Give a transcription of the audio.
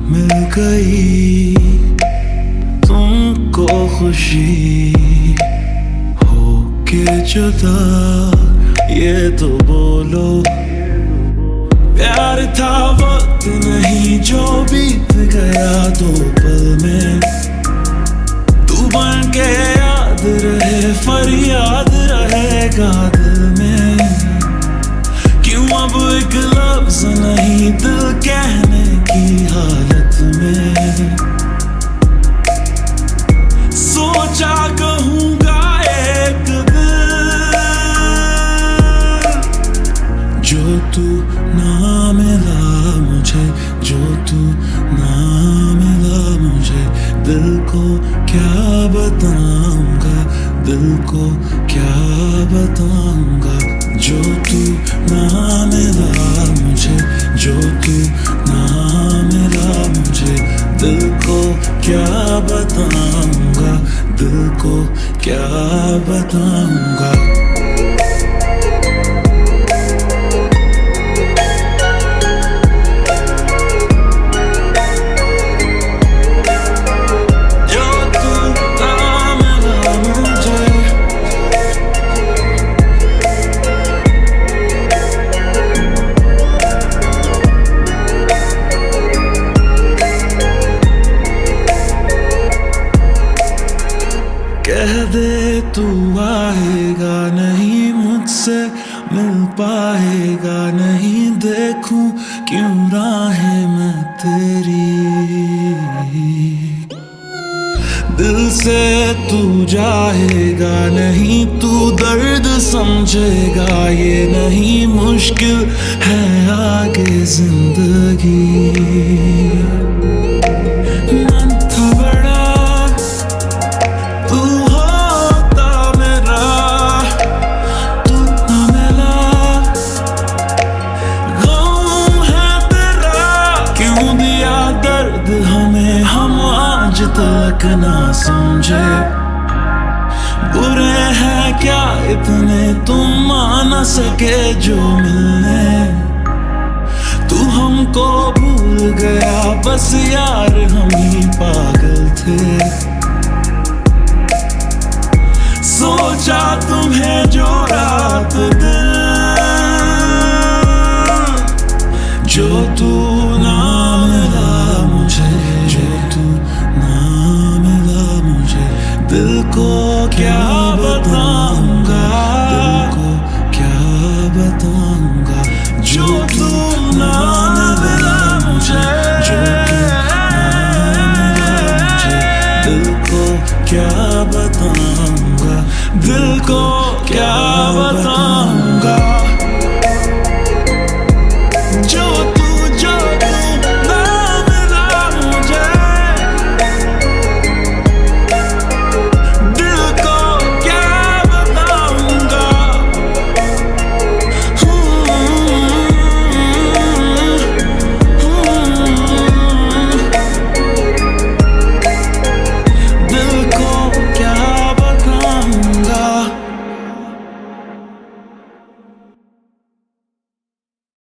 मिल गई तुमको खुशी हो के जुदा, ये तो बोलो प्यार था वक्त नहीं जो बीत गया दो पल में। तू बन के याद रहे फरियाद रहेगा दिल में। क्यों अब एक लफ्ज नहीं दिल कहने की हालत में। सोचा कहूँगा एक दिन जो तू ना मिला मुझे, जो तू ना मिला मुझे। दिल को क्या बताऊंगा, दिल को क्या बताऊंगा। जो तू ना मिला मुझे, जो तू ना मिला मुझे। दिल को क्या बताऊंगा, दिल को क्या बताऊंगा। कह दे तू आएगा नहीं मुझसे मिल पाएगा नहीं। देखूं क्यों राहें मैं तेरी। दिल से तू जाएगा नहीं, तू दर्द समझेगा ये नहीं। मुश्किल है आगे जिंदगी। हमें हम आज तक ना समझे। बुरे हैं क्या इतने तुम आ न सके जो मिलने। तू हमको भूल गया बस यार हम ही पागल थे। सोचा तुम्हें जो रात दिन जो तू ना मिला मुझे, जो तू ना मिला मुझे। दिल को क्या